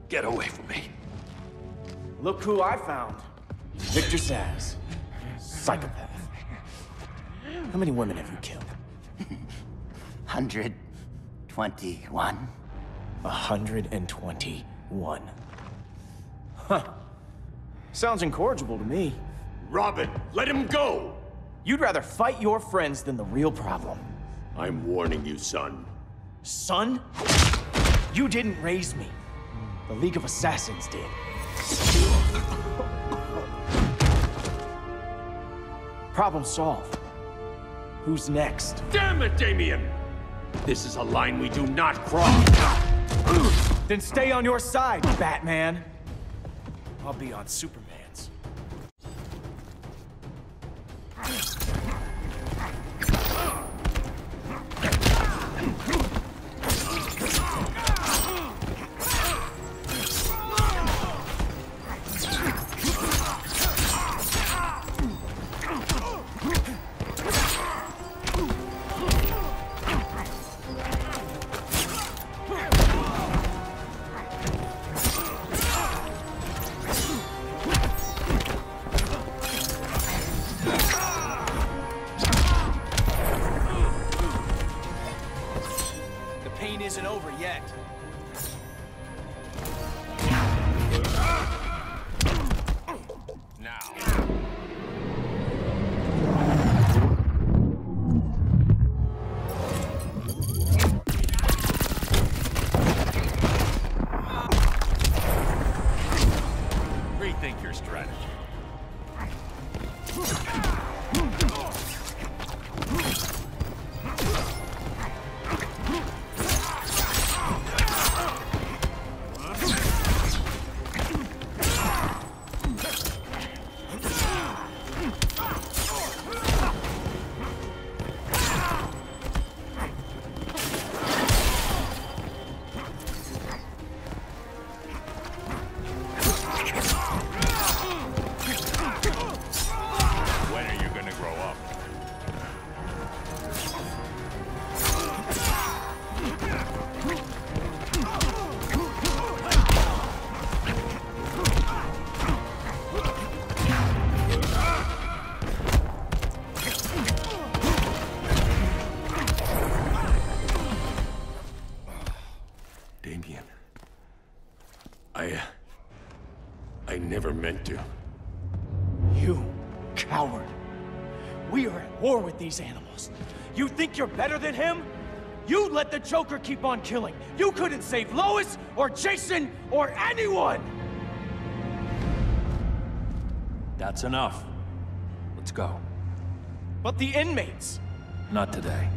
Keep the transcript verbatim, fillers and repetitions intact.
Get away from me. Look who I found. Victor Zsasz. Psychopath. How many women have you killed? one hundred twenty-one. one hundred twenty-one. Huh. Sounds incorrigible to me. Robin, let him go! You'd rather fight your friends than the real problem. I'm warning you, son. Son? You didn't raise me. The League of Assassins did. Problem solved. Who's next? Damn it, Damien! This is a line we do not cross. Then stay on your side, Batman. I'll be on Superman's. Isn't over yet. Now. Rethink your strategy. Damien. I... Uh, I never meant to. You coward. We are at war with these animals. You think you're better than him? You let the Joker keep on killing. You couldn't save Lois, or Jason, or anyone! That's enough. Let's go. But the inmates. Not today.